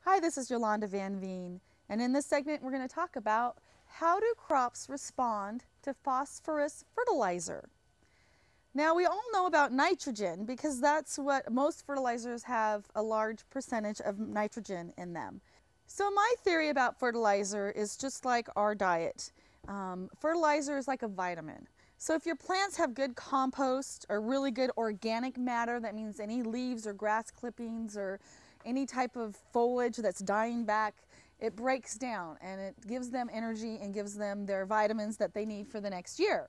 Hi, this is Yolanda Vanveen, and in this segment we're going to talk about how do crops respond to phosphorus fertilizer. Now we all know about nitrogen because that's what most fertilizers have, a large percentage of nitrogen in them. So my theory about fertilizer is just like our diet. Fertilizer is like a vitamin. So if your plants have good compost or really good organic matter, that means any leaves or grass clippings or any type of foliage that's dying back, it breaks down and it gives them energy and gives them their vitamins that they need for the next year.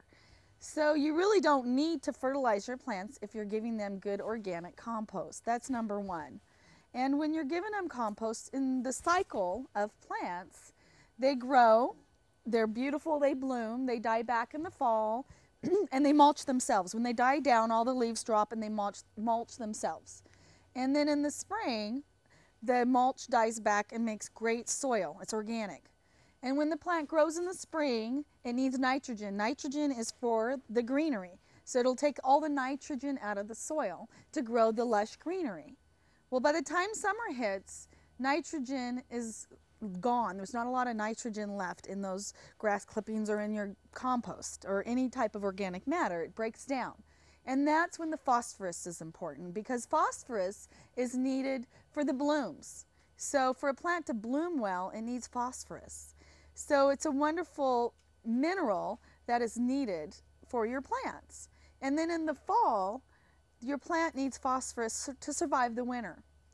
So you really don't need to fertilize your plants if you're giving them good organic compost. That's number one. And when you're giving them compost in the cycle of plants, they grow, they're beautiful, they bloom, they die back in the fall, and they mulch themselves. When they die down, all the leaves drop and they mulch themselves. And then in the spring, the mulch dies back and makes great soil. It's organic. And when the plant grows in the spring, it needs nitrogen. Nitrogen is for the greenery. So it'll take all the nitrogen out of the soil to grow the lush greenery. Well, by the time summer hits, nitrogen is gone. There's not a lot of nitrogen left in those grass clippings or in your compost or any type of organic matter. It breaks down. And that's when the phosphorus is important, because phosphorus is needed for the blooms. So for a plant to bloom well, it needs phosphorus. So it's a wonderful mineral that is needed for your plants. And then in the fall, your plant needs phosphorus to survive the winter.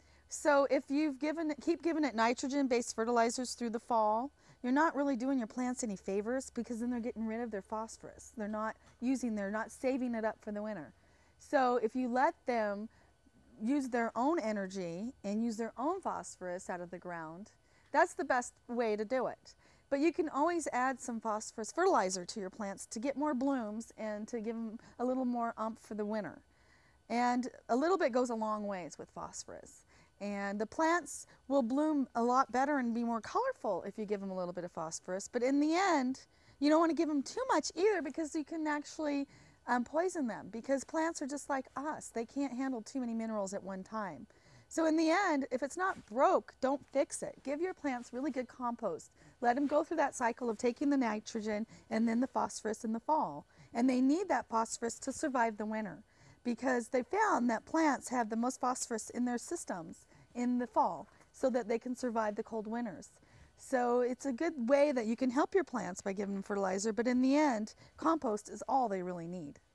So if you've keep giving it nitrogen-based fertilizers through the fall, you're not really doing your plants any favors, because then they're getting rid of their phosphorus. They're not saving it up for the winter. So if you let them use their own energy and use their own phosphorus out of the ground, that's the best way to do it. But you can always add some phosphorus fertilizer to your plants to get more blooms and to give them a little more oomph for the winter. And a little bit goes a long ways with phosphorus. And the plants will bloom a lot better and be more colorful if you give them a little bit of phosphorus. But in the end, you don't want to give them too much either, because you can actually poison them, because plants are just like us. They can't handle too many minerals at one time. So in the end, if it's not broke, don't fix it. Give your plants really good compost. Let them go through that cycle of taking the nitrogen and then the phosphorus in the fall. And they need that phosphorus to survive the winter, because they found that plants have the most phosphorus in their systems in the fall so that they can survive the cold winters. So it's a good way that you can help your plants by giving them fertilizer, but in the end, compost is all they really need.